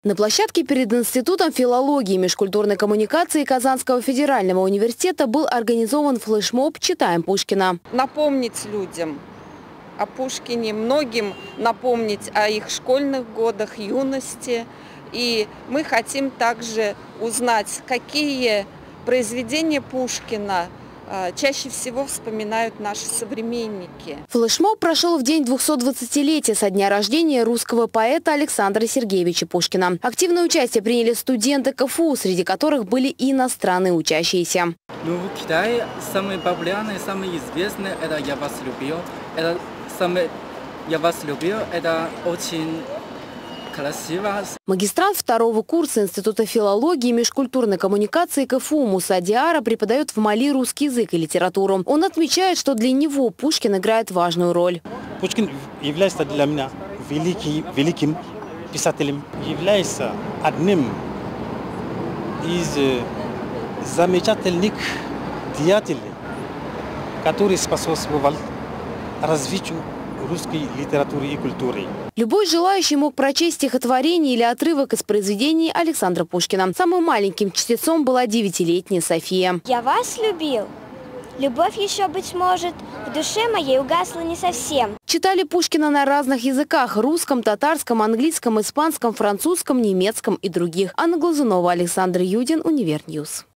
На площадке перед Институтом филологии и межкультурной коммуникации Казанского федерального университета был организован флешмоб «Читаем Пушкина». Напомнить людям о Пушкине, многим напомнить о их школьных годах, юности. И мы хотим также узнать, какие произведения Пушкина чаще всего вспоминают наши современники. Флешмоб прошел в день 220-летия со дня рождения русского поэта Александра Сергеевича Пушкина. Активное участие приняли студенты КФУ, среди которых были и иностранные учащиеся. В Китае самые популярные, самые известные – это «Я вас любил». «Я вас любил» – это очень красиво. Магистрант второго курса Института филологии и межкультурной коммуникации КФУ Муса Диара преподает в Мали русский язык и литературу. Он отмечает, что для него Пушкин играет важную роль. Пушкин является для меня великим писателем, является одним из замечательных деятелей, который способствовал развитию русской литературы и культуры. Любой желающий мог прочесть стихотворение или отрывок из произведений Александра Пушкина. Самым маленьким чтецом была 9-летняя София. «Я вас любил. Любовь еще, быть может, в душе моей угасла не совсем». Читали Пушкина на разных языках – русском, татарском, английском, испанском, французском, немецком и других. Анна Глазунова, Александр Юдин, Универньюз.